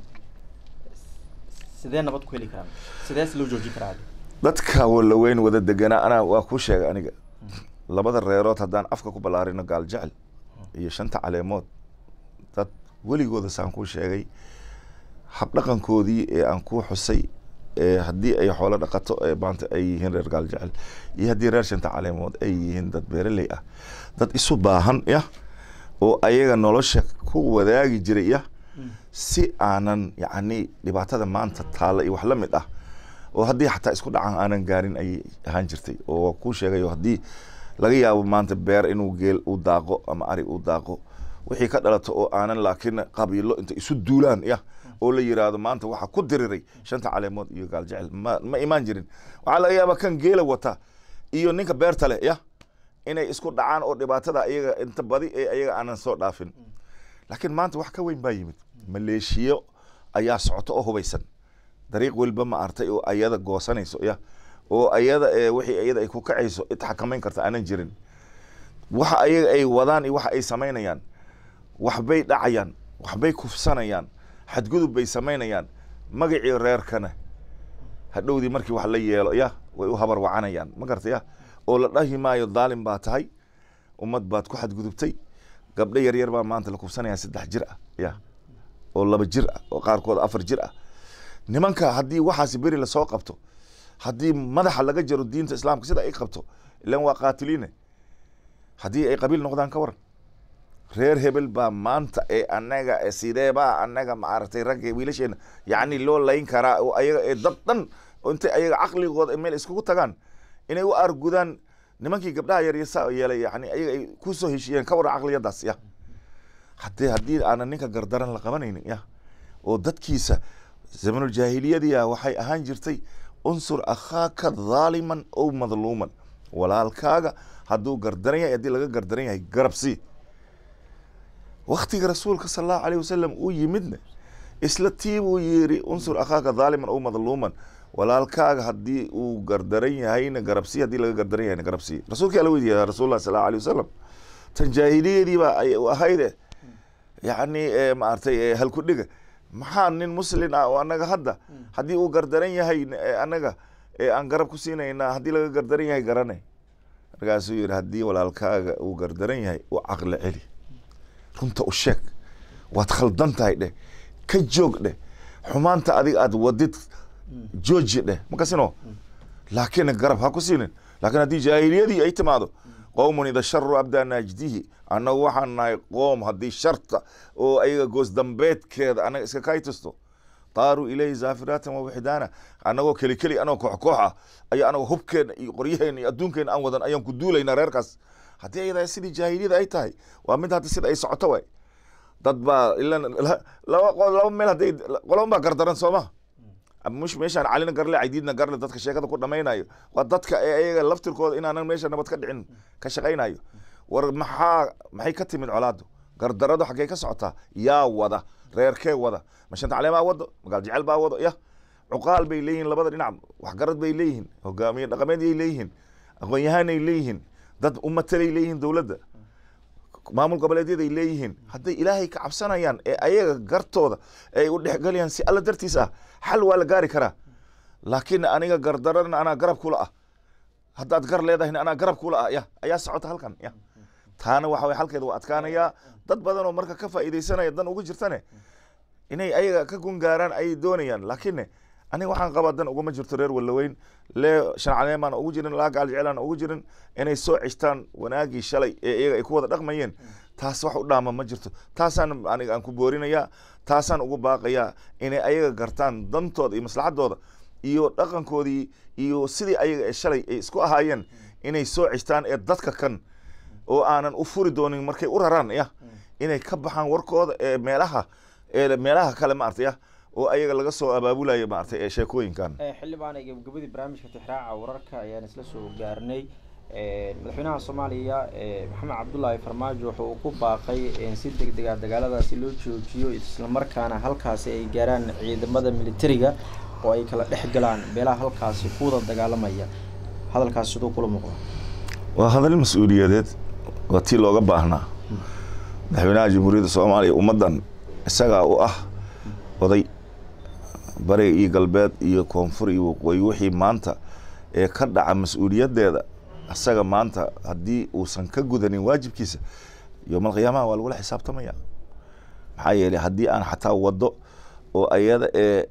Speaker 2: sidee nabad ku heli karaan sidee loo joojin karaa
Speaker 3: dadka Walaweyn wada degana ana waa ku sheegay aniga labada reerood haddaan afka ku balaarino gaal jecel iyo shanta caleemood dad weligooda saan ku sheegay habdhaqankoodii ee aan ku xusay ee haddii ay xoolo dhaqato ee maanta ay yihiin reer gaal jecel iyo haddii reer shanta caleemood ay yihiin dad beeraley ah dad isu baahan ya oo ayaga nolosha ku wadaagi jiray ya si aanan yacni dhibaatada maanta taalla iyo wax la mid ah oo haddii xataa isku dhacan aanan gaarin ayay ahaan jirtay oo ku sheegayo haddii laga yaabo maanta beer inuu geel u daaqo ama ari u daaqo wixii ka dhalato oo aanan laakiin qabiilo inta isu duulaan ya oo la yiraahdo maanta waxa ku diriray shanta caleemood iyo gaal jecel ma ma imaan jirin waxa laga yaabaa kan geela wata iyo ninka beerta leh ya inay isku dhacaan oo dhibaatada ayaga inta badi ee ayaga aanan soo dhaafin laakiin maanta wax ka weyn baa yimid maleeshiyo ayaa socoto oo hubaysan dariiq walba ma artay oo ayada goosanayso ya oo ayada ee wixii ayada ay ku kacayso itxakamayn karta aanan jirin waxa ayaga ay wadaan iyo waxa ay sameynayaan waxbay dhacayaan waxbay kufsanayaan xadgudub bay sameynayaan magacii reerkana hadhowdii markii wax la yeelo ya way u habar wacanayaan ma gartay oo la dhahi maayo daalim baa tahay ummad baad ku xadgudubtay gabdho yar yar baa maanta la kufsanaya saddex jir ah ya oo laba jir ah oo qaarkood afar jir ah nimanka haddii waxaasi beri lasoo qabto haddii madaxa laga jaro diinta islaamka sida ay qabto ilan waa qaatiliine haddii ay qabiil noqdaan ka waran reer hebel baa maanta ee anaga sideebaa anaga maaragtay ragga wiilasheena yacni loo layn karaa oo ayaga ee dad dhan oo intay ayaga caqligooda meel iskugu tagaan inay u argudaan nimankii gabdhaha yar yasa yeelay yani ayaga ay kusoo heshiiyeen ka waran caqliyadaas ya haddii haddii aanan ninka gardaran la qabanaynin ya oo dadkiisa zamanuljaahiliyadiya waxay ahaan jirtay unsur akhaaka dhaaliman ow madluuman walaalkaaga hadduu gardaran yahay haddii laga gardaran yahay garabsii waktiga rasuulka sala allahu alayh wasalam uu yimidna isla tii buu yiri unsur akhaaka dhaaliman ow madluuman walaalkaaga haddii uu gardaran yahayna garabsii haddii laga gardaran yahayna garabsii rasuulka ala weydiiya rasuulullah sala allahu alayh wasalam tan jaahiliyadii baa ay ahayde yacni maaragtay halku dhiga maxaa nin muslin ah oo annaga hadda haddii uu gardaran yahay annaga aan garab ku siinaynaa haddii laga gardaran yahay garanay markaasuu yidhi haddii walaalkaaga uu gardaran yahay u caqli celi runta u sheeg waad khaldan tahay dheh ka joog dheh xumaanta adiga aad wadid jooji dheh makasino laakiin garab ha ku siinin laakiin haddii jaahiliyadii ay timaado qowmun ida sharu abdaa naajdihi annagu waxaan nahay qoom haddii sharta oo ayaga goos dambeedkeeda annaga iska kaytisto taaruu ilayhi zaafiraatan wawixidaana annagoo keli keli anagoo koox koox ah ayaa anagoo hubkeena iyo qoryaheena iyo adduunkeena aan wadan ayaan ku duulaynaa reerkaas haddii ayada sidii jaahiliyada ay tahay waa mid hadda sida ay socoto waay dad baa ilan laba laba meel hadday qoloban baa gardaran soo maha mush meeshaan calina garle caydiidna garle dadka sheekada ku dhamaynayo waa dadka ee ayaga laftirkooda inaanan meesha nabad ka dhicin ka shaqaynayo war maxaa maxay ka timid colaadu gardaradu xaggee ka socotaa yaa wada reerkee wada mashanta caleemaa wado magaal jecel baa wado ya cuqaal bay leeyihiin labada dhinac waxgarad bay leeyihiin hogaamiye dhaqameed yay leeyihiin aqoon-yahaanay leeyihiin dad umatalay leeyihiin dowladda maamul goboleedyaday leeyihiin hadday ilaahay ka cabsanayaan ee ayaga gartooda ay u dhexgalayaan si alla dartiis ah xal waa la gaari karaa laakiin aniga gardarana anaa garab kula ah haddaad gar leedahayna anaa garab kula ah ya ayaa socota halkan ya taana waxa way halkeeda waa adkaanayaa dad badan oo marka ka faa'iidaysanaya dan ugu jirtane inay ayaga ka gungaaraan ay doonayaan laakiin aniga waxaan qabaa dan uguma jirto reer walaweyn lee shancaneemaan ugu jirin laa gaal jecelaan ugu jirin inay soo ceshtaan wanaagii shalay ee iyaga ay ku wada dhaqmayeen taas wax u dhaama ma jirto taasaan aniga aan ku boorinayaa taasaan ugu baaqayaa inay ayaga gartaan dantooda iyo maslaxadooda iyo dhaqankoodii iyo sidii ayaga ee shalay ay isku ahaayeen inay soo ceshtaan ee dadka kan oo aanan u furi doonin markay u raraan ya inay ka baxaan warkooda ee meelaha ee meelaha kale maartay ya oo ayaga laga soo abaabulayo maartay ee sheekooyinkan
Speaker 2: xildhibaan gabagabadii barnaamijka tixraaca wararka ayaan isla soo gaarnay madaxweynaha Soomaaliya Maxamed Cabdullaahi Farmaajo wuxuu ku baaqay in si degdeg ah dagaaladaasi loo joojiyo isla markaana halkaasi ay gaaraan ciidamada militariga oo ay kala dhex galaan beelaha halkaasi ku wada dagaalamaya hadalkaas sidoo kula muuqda
Speaker 3: waa hadal mas'uuliyadeed waa tii looga baahnaa madaxweynaha jamhuuriyadda Soomaaliya ummadan isaga u ah oday bari iyo galbeed iyo koonfur iyo waqooyi wixii maanta ee ka dhaca mas'uuliyadeeda asaga maanta haddii uusan ka gudanin waajibkiisa yowmal qiyaamaha waa lagula xisaabtamaya maxaa yeelay haddii aan xataa wado oo ayada ee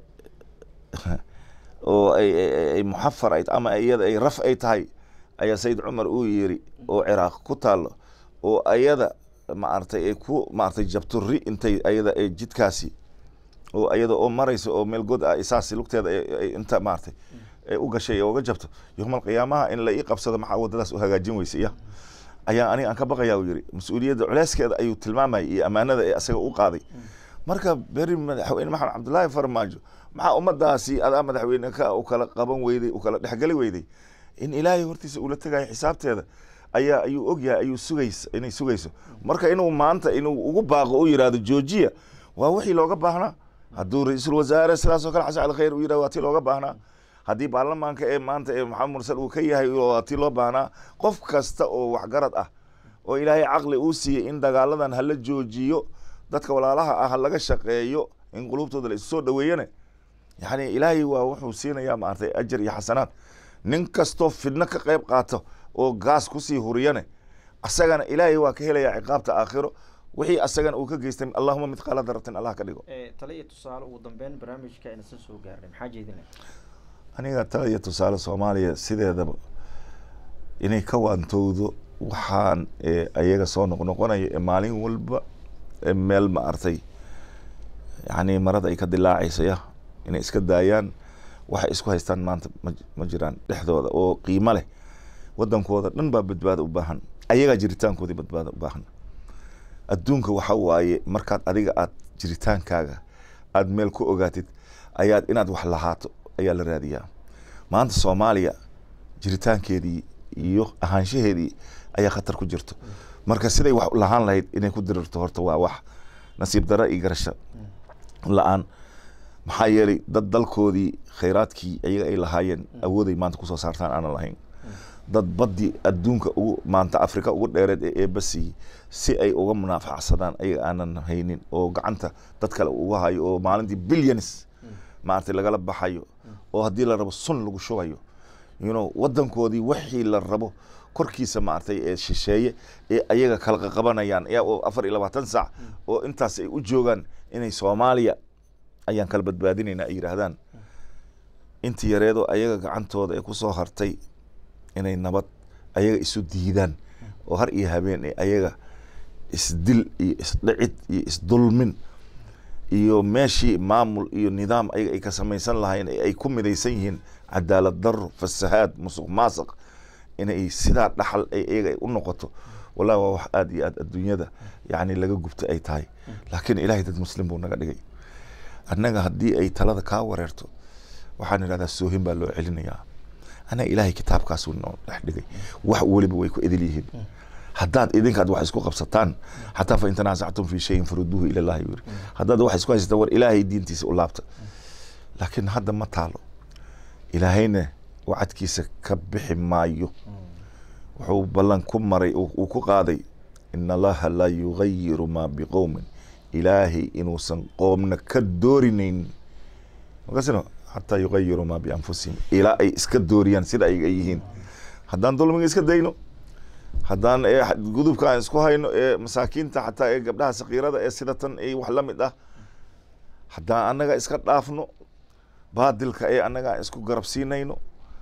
Speaker 3: oo ay ay muxafar ay ama ayada ay raf ay tahay ayaa sayid cumar uu yiri oo ciraaq ku taalo oo ayada maartay ay ku maartay jabturi intay ayada ay jidkaasi oo ayada oo marayso oo meel god ah isaasi lugteeda inta maartay ee u gashay oo uga jabto yowmal qiyaamaha in la ii qabsado maxaa wadadaas u hagaajin weysay ayaa aniga aan ka baqayaa uu yiri mas'uuliyadda culeyskeeda ayuu tilmaamay iyo amaanada ee asaga u qaaday marka beri madaxweyne Maxamed Cabdullaahi Farmaajo maxaa ummadaasi adaa madaxweyne ka u kala qaban weyday u kala dhexgali weyday in ilaahay hortiisa uu la tagayo xisaabteeda ayaa ayuu ogyahay ayuu sugays inay sugayso marka inuu maanta inuu ugu baaqo u yiraahdo joojiya waa wixii looga baahnaa hadduu ra-iisul wasaare sidaas oo kale xasan cali khayr uu yiraahdo waa tii looga baahnaa haddii baarlamaanka ee maanta ee maxamed mursal uu ka yahay waa tii loo baahnaa qof kasta oo waxgarad ah oo ilaahay caqli uu siiyey in dagaaladan hala joojiyo dadka walaalaha ah laga shaqeeyo in qulubtooda la isu soo dhaweeyane yani ilaahay waa wuxuu siinayaa maartay ajar iyo xasanaad nin kastoo fidno ka qayb qaato oo gaas kusii huriyane asagana ilaahay waa ka helayaa ciqaabta aakhiro wixii asagana uu ka geystay allahuma midqaala daratin allah ka dhigo
Speaker 2: tale iyo tusaale ugu dambeyn barnaamijka ayna soo soo gaarnay maxaa jeedinaya
Speaker 3: aniga tale iyo tusaale soomaaliya sideedaba inay ka waantowdo waxaan ayaga soo noqnoqonaya ee maalin walba meel ma artay yani marada ay ka dilaacaysaya inay iska daayaan waxay isku haystaan maanta ma jiraan dhexdooda oo qiimo leh wadankooda dhan baa badbaado u baahan ayagaa jiritaankoodii badbaado u baahan adduunka waxa waaye markaad adiga aad jiritaankaaga aad meel ku ogaatid ayaad inaad wax lahaato ayaa la raadiyaa maanta soomaaliya jiritaankeedii iyo ahaanshaheedii ayaa khatar ku jirto marka siday wax lahaan lahayd inay ku dirirto horta waa wax nasiib dara iyo garasho la-aan maxaa yeelay dad dalkoodii khayraadkii ayaga ay lahaayeen awooday maanta kusoo saartaan aanan lahayn dad badii adduunka ugu maanta afrika ugu dheereed ee eebasi si ay uga munaafacsadaan ayaga aanan haynin oo gacanta dad kale uga hayo oo maalintii billions maartay lagala baxayo oo haddii la rabo sun lagu shubayo you know wadankoodii wixii la rabo korkiisa maartay ee shisheeye ee ayaga kala qabanayaan yaa oo afar iyo labaatan saac oo intaas ay u joogaan inay Soomaaliya ayaan kala badbaadinayna ay yiraahdaan intii yareedo ayaga gacantooda ay ku soo hartay inay nabad ayaga isu diidaan oo har iyo habeen ay ayaga isdil iyo isdhicid iyo isdulmin iyo meeshii maamul iyo nidaam ayaga ay ka samaysan lahayn ay ku midaysan yihiin cadaalad darro fasahaad musuq maasuq inay sidaa dhaxal ay ayaga u noqoto wallahi waa wax aad iyo aad adduunyada yani laga gubtay ay tahay laakiin ilaahay dad muslim buu naga dhigay annaga haddii ay talada kaa wareerto waxaan idhahdaa soohin baa loo celinayaa ana ilaahay kitaabkaas uu noo dhex dhigay wax waliba way ku edel yihiin haddaad idinkaad wax isku qabsataan xataa fa in tanaasactum fi shayin farudduuhu ila allahi yuri haddaad wax isku haysataan war ilaahay diintiisa u laabta laakiin hadda ma taalo ilaahayna wacadkiisa ka bixi maayo wuxuu ballan ku maray uu ku qaaday ina allaha laa yugayiru maa biqowmin ilaahay inuusan qoomna ka doorinayn makasino حتى يغيروا ما بأنفسهم إلى أي إسكدوريان سيدا أي أيهين هدان دولمين إسكدينو هدان إيه جذوب كان إسكوها إنه إيه مساكين تا حتى إيه قبلها صغيرة إيه سيدة إيه وحلم ده هدان أنا جا إسكت لافنو بعد ذلك إيه أنا جا إسكو قرب سينينو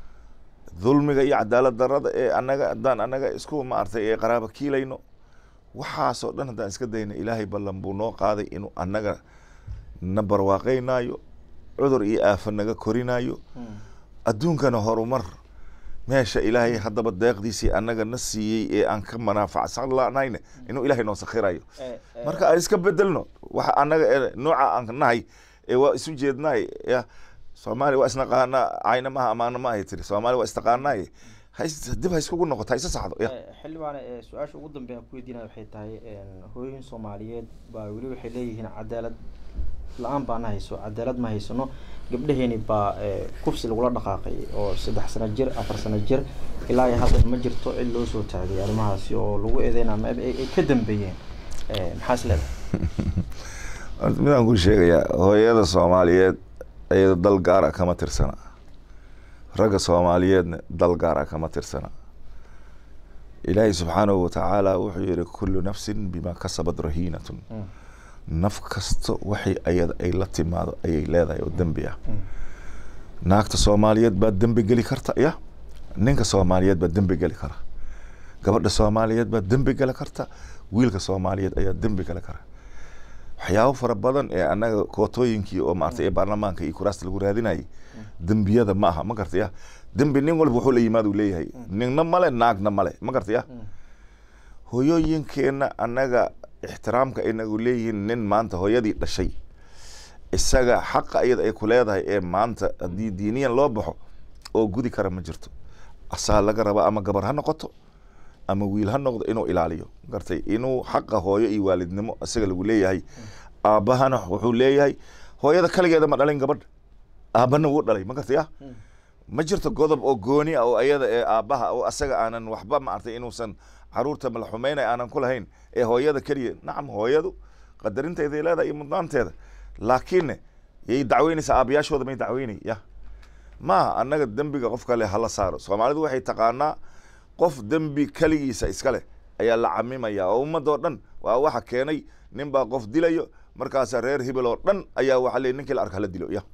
Speaker 3: ظلم جا عدالة درد إيه أنا جا دان أنا جا إسكو ما أرث إيه قرابة كيلينو وحاسو دان هدان إسكدين إلهي بلنبونو قاضي إنه أنا جا نبر واقعينايو عذر إيه آفنجا كورينايو أدونكنا هرومر ماشى إلهي هذا بدأ ديسي أنا جنسي إيه أنك منافع صار الله ناينه إنه إلهي نوصل خيرايو مركا أيسك بدلنا وح أنا نوع أنك ناي إيه وسوجد ناي يا سومالي واسنقانا عين ما أمانة ما هي تري سومالي واستقانا هاي دب هاي سكون نقطة هاي سصعد يا
Speaker 2: حلو أنا سؤال شو قدام بين كوي دينا بحيث هاي هوين سوماليات باولو حليه هنا عدالة الآن بأنا هيسو عدالة ما هيسونو قبله هني با كوفس الولاد دقائق أو سدح سنة جر أفر سنة جر إلا هذا المجر تو إلو سو تعدي يعني ما هسيو لو إذا ما كدم بيه محاسلة
Speaker 3: أنا أقول شيء يا هو هذا الصوماليات أي ضل قارة كما ترسنا رجع الصوماليات ضل قارة كما ترسنا إلهي سبحانه وتعالى وحي كل نفس بما كسبت رهينة naf kasta waxay ayada ay la timaado ayay leedahay oo dambi ah naagta Soomaaliyeed baa dambi gali karta ya ninka Soomaaliyeed baa dambi gali kara gabadha Soomaaliyeed baa dambi gali karta wiilka Soomaaliyeed ayaa dambi gali kara waxyaabo fara badan ee anaga kootooyinkii oo maartay ee baarlamaanka iyo kuraasta lagu raadinayay dambiyada ma aha ma gartay dambi nin walba wuxuu la yimaado leeyahay ninna male naagna male ma gartay hooyooyinkeena anaga ixtiraamka inagu leeyihiin nin maanta hooyadii dhashay isaga xaqa iyada ay ku leedahay ee maanta haddii diiniyan loo baxo oo gudi kara ma jirto asaa laga rabaa ama gabar ha noqoto ama wiil ha noqdo inuu ilaaliyo gartay inuu xaqa hooyo iyo waalidnimo isaga lagu leeyahay aabahana wuxuu leeyahay hooyada kaligeeda ma dhalin gabadh aabana wuu dhalay ma gartay ah ma jirto godob oo gooni ah oo ayada ee aabaha oo asaga aanan waxba ma artay inuusan caruurta mala xumeynay aanan ku lahayn ee hooyada kaliya nacam hooyadu qadarinteeda ay leedahay iyo mudnaanteeda laakiin yay dacweynaysaa aabayaashooda may dacweynay ya ma annaga dembiga qof kale hala saaro Soomaalidu waxay taqaanaa qof dembi kaligiisa iska leh ayaa la camimaya oo ummadoo dhan waa waxa keenay nin baa qof dilayo markaas reer hibil oo dhan ayaa waxa leeyahay ninkii la arka la dilo ya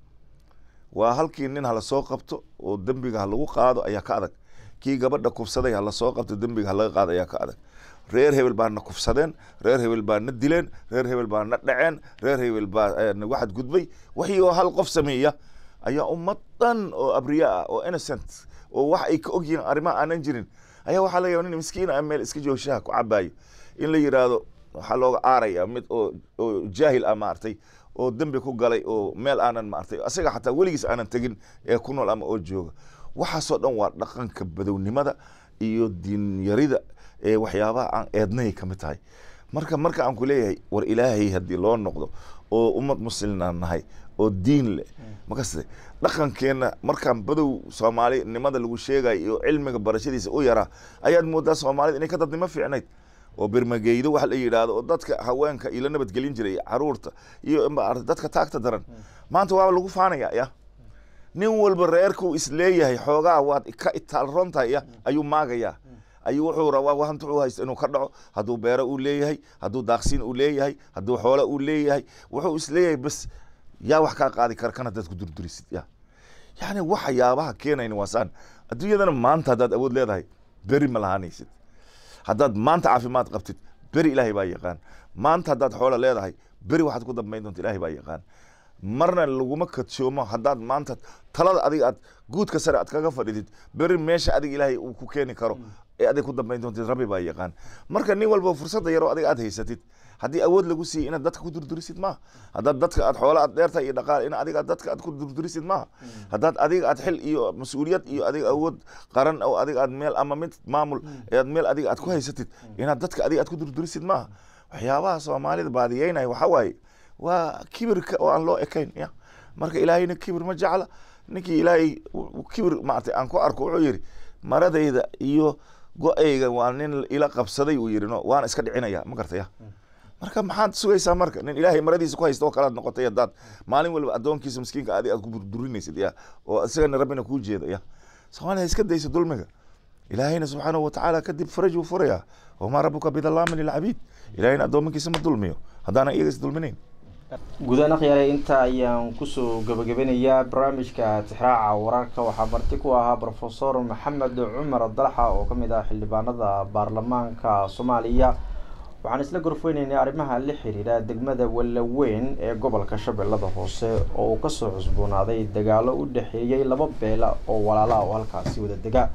Speaker 3: waa halkii nin hala soo qabto oo dembiga lagu qaado ayaa ka adag kii gabadha kufsaday hala soo qabto dembiga laga qaado ayaa ka adag reer hebel baa na kufsadeen reer hebel baa na dileen reer hebel baa na dhaceen reer hebel baa waxad gudbay wixii oo hal qof sameeya ayaa ummadan oo abriya ah oo innocent oo wax ay ka ogyihiin arrimaha aanan jirin ayaa waxaa laga yaabaa nin miskiin ah meel iska jooshaha ku cabaayo in la yiraahdo waxaa looga aaraya mid oo oo jaahil ah maartay oo dembi ku galay oo meel aanan maartay asaga xataa weligiis aanan tegin ee ku nool ama oo jooga waxaasoo dhan waa dhaqanka badownimada iyo diin yarida ee waxyaabaha aan eednay ka mid tahay marka marka aan ku leeyahay war ilaahay haddii loo noqdo oo ummad muslimaan nahay oo diin leh markaas dhaqankeena markaan badow Soomaali nimada lagu sheegay iyo cilmiga barashadiisa u yaraa ayaad moodaa Soomaalida inay ka dadnimo fiicnayd oo birmageydo wax la yiraahdo oo dadka haweenka ila nabad gelin jiray caruurta iyo dadka taagta daran maanta waa lagu faanaya ya nin walba reerku isleeyahay xoogaa waad ka itaal rontahay ayuu maagaya ayuu wuxuu rabaa waxan tuu haysto inuu ka dhaco haduu beero uu leeyahay haduu daaqsin uu leeyahay haduu xoolo uu leeyahay wuxuu isleeyahay bas yaa wax ka qaadi kar kana dadku durdurisid ya yani waxyaabaha keenayna waasaan adduunyadana maanta hadaad awood leedahay beri ma lahaanaysid haddaad maanta caafimaad qabtid beri ilaahay baa yaqaan maanta haddaad xoolo leedahay beri waxaad ku dambayn doonta ilaahay baa yaqaan marna laguma kadshoomo haddaad maanta talada adiga aad guudka sare aad kaga fadhidid beri meesha adiga ilaahay uu ku keeni karo ee adiga ku dambayn doontid rabbi baa yaqaan marka nin walba fursadda yaroo adiga aad haysatid haddii awood lagu siiyey inaad dadka ku durdurisid maaha haddaad dadka aad xoolo aad dheertahay iyo dhaqaale in adiga dadka aad ku durdurisid maaha haddaad adiga aad xil iyo mas-uuliyad iyo adiga awood qaran oo adiga aad meel ama mid maamul aad meel adiga aad ku haysatid inaad dadka adiga aad ku durdurisid maaha waxyaabaha Soomaalida baadiyeynaya waxa waaye waa kibirka oo aan loo ekayn ya marka ilaahayna kibir ma jecla ninkii ilaahay kibir maartay aan ku arko wuxuu yiri maradayda iyo go-ayga waa nin ila qabsaday uu yiri no waan iska dhicinaya ma gartaya marka maxaad sugaysaa marka nin ilaahay maradiisa ku haysto oo kala noqotay dad maalin walba adoonkiisa miskiinka aad aad ku burburinaysid ya oo asagana rabbina ku jeedo ya Soomaaliya iska dayso dulmiga ilaahayna subhanahu wa ta'ala kadib faraj uu furaya oo ma rabbuka bidallaamin lil abid ilaahayna adoominkiisa ma dulmiyo hadana iyaga is dulminayn
Speaker 2: gudana khiyaaray inta ayaan kusoo gabagabanayaa barnaamijka tixraaca wararka waxaa marti ku ahaa Professor Maxamed Cumar Dalxa oo kamid ah xildhibaanada baarlamaanka Soomaaliya waxaan isla gorfeynaynaa arrimaha la xiriira degmada Walaweyn ee gobolka Shabeellada Hoose oo ka soo cusboonaaday dagaalo u dhaxeeyay laba beela oo walaalo ah oo halkaasi wada dega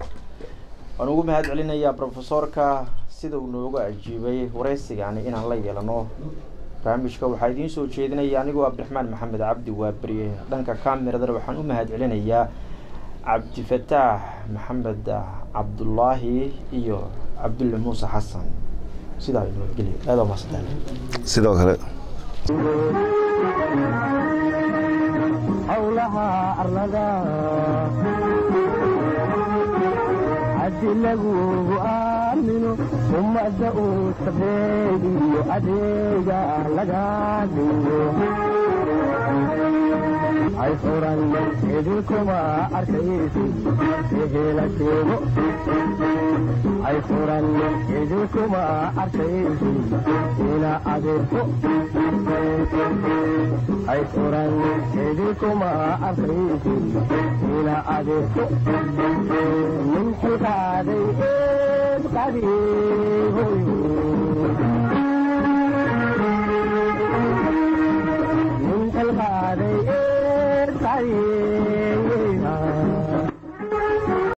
Speaker 2: waan ugu mahad celinayaa professorka sida uu nooga ajiibay wareysigani inaan la yeelano barnaamijka waxaa idiin soo jeedinaya anigoo Abdiraxmaan Maxamed Cabdi waa bariye dhanka kaamirada waxaan u mahad celinayaa Cabdi Fataax Maxamed Cabdullaahi iyo Cabdulle Muuse Xasan sida ay noo geli aad ma sadaan
Speaker 3: sidoo kale
Speaker 1: hawlaha arlada adilagu aamino umada uu sabeeyo adeega laga dhigo ay furan idinkuma arkaysi ehela sheego ay furan idinkuma arkaysi ila adeerko ay furan idinkuma arkaysi ila adeerko min xilqaaday eed qadiihoy